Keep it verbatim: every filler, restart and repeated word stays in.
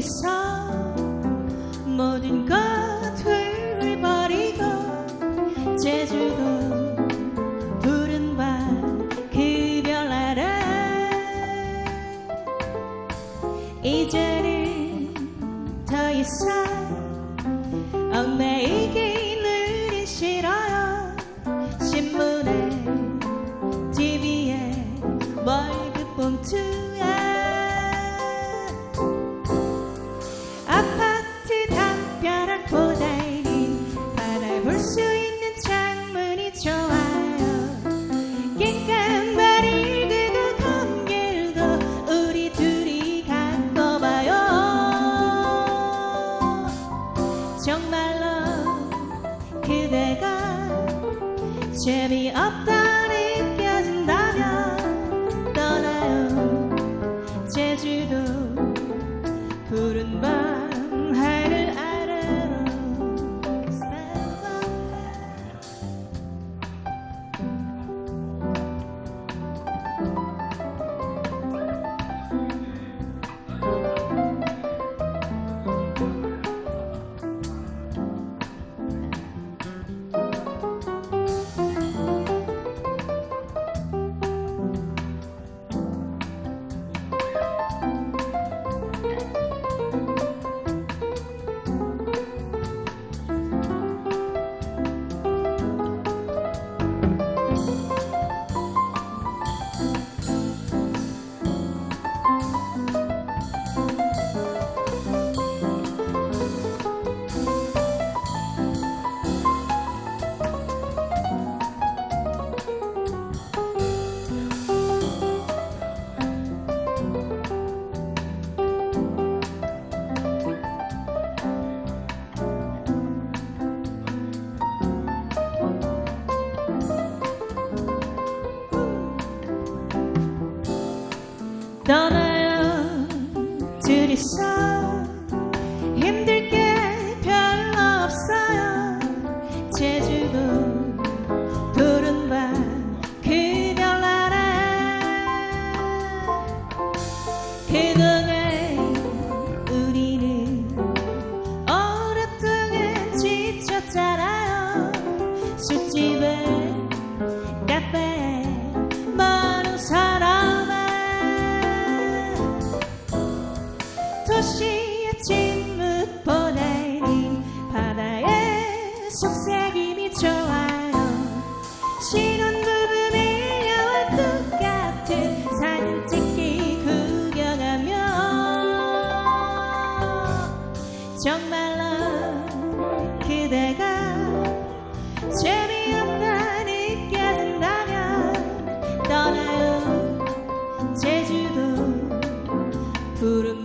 둘이서 모든 것을 버리고 제주도 푸른 밤 그 별 아래 이제는 더 이상 얽매이기는 싫어요. 신문에 티비에 월급 봉투에 아파트 담벼락 보다니 바라볼 볼 수 있는 창문이 좋아요. 깽깡바리 그고 감길도 우리 둘이 가꿔봐요. 정말로 그대가 재미없다 느껴진다면 떠나요. 제주도 푸른 밤 하늘 아래로 떠나요. 둘이서 힘들 게 별로 없어요. 제주도 푸른 밤 그 별 아래 그동안 우리는 오랫동안 지쳤잖아요. 술집에 카페에 많은 사람에 도시의 침묵 보내니 바다의 속삭임이 좋아요. 신혼부부 밀려와 똑같은 사진 찍기 구경하며 정말로 그대가 재미없다 느껴진다면 떠나요. 제주도 푸른